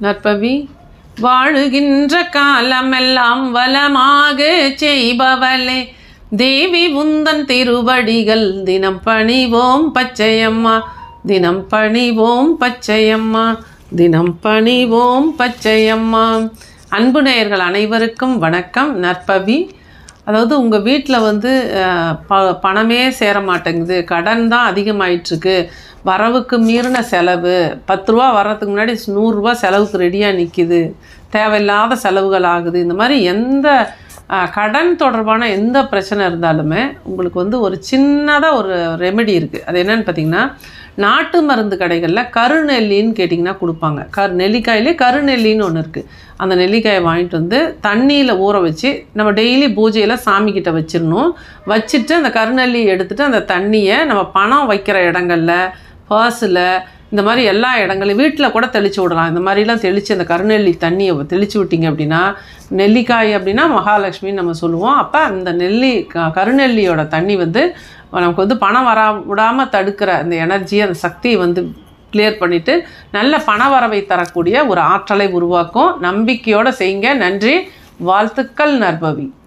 நற்பவி வாழுகின்ற காலமெல்லாம் வளமாக செய்பவளே தேவி உந்தன் திருவடிகள் தினம் பணிவோம் பச்சையம்மா தினம் பணிவோம் பச்சையம்மா தினம் பணிவோம் பச்சையம்மா. அன்பு நேயர்கள் அனைவருக்கும் வணக்கம். நற்பவி. அதாவது உங்கள் வீட்டில் வந்து பணமே சேர மாட்டேங்குது, கடன் தான் அதிகமாயிட்டுருக்கு, வரவுக்கு மீறின செலவு, 10 ரூபா வர்றதுக்கு முன்னாடி 100 ரூபா செலவுக்கு ரெடியாக நிற்கிது, தேவையில்லாத செலவுகள் ஆகுது. இந்த மாதிரி எந்த கடன் தொடர்பான எந்த பிரச்சனை இருந்தாலுமே உங்களுக்கு வந்து ஒரு சின்னதாக ஒரு ரெமெடி இருக்குது. அது என்னென்னு பார்த்திங்கன்னா, நாட்டு மருந்து கடைகளில் கருநெல்லின்னு கேட்டிங்கன்னா கொடுப்பாங்க. நெல்லிக்காயிலே கருநெல்லின்னு ஒன்று இருக்குது. அந்த நெல்லிக்காயை வாங்கிட்டு வந்து தண்ணியில் ஊற வச்சு நம்ம டெய்லி பூஜையில் சாமிக்கிட்ட வச்சிடணும். வச்சுட்டு அந்த கருநெல்லி எடுத்துகிட்டு அந்த தண்ணியை நம்ம பணம் வைக்கிற இடங்களில், பர்ஸில், இந்த மாதிரி எல்லா இடங்களையும் வீட்டில் கூட தெளித்து விடலாம். இந்த மாதிரிலாம் தெளித்து அந்த கருநெல்லி தண்ணியை தெளித்து விட்டிங்க அப்படின்னா, நெல்லிக்காய் அப்படின்னா மகாலட்சுமின்னு நம்ம சொல்லுவோம். அப்போ அந்த கருநெல்லியோட தண்ணி வந்து நமக்கு வந்து பணம் விடாமல் தடுக்கிற அந்த எனர்ஜி, அந்த சக்தியை வந்து கிளியர் பண்ணிவிட்டு நல்ல பண வரவை தரக்கூடிய ஒரு ஆற்றலை உருவாக்கும். நம்பிக்கையோடு செய்யுங்க. நன்றி, வாழ்த்துக்கள் நற்பவி.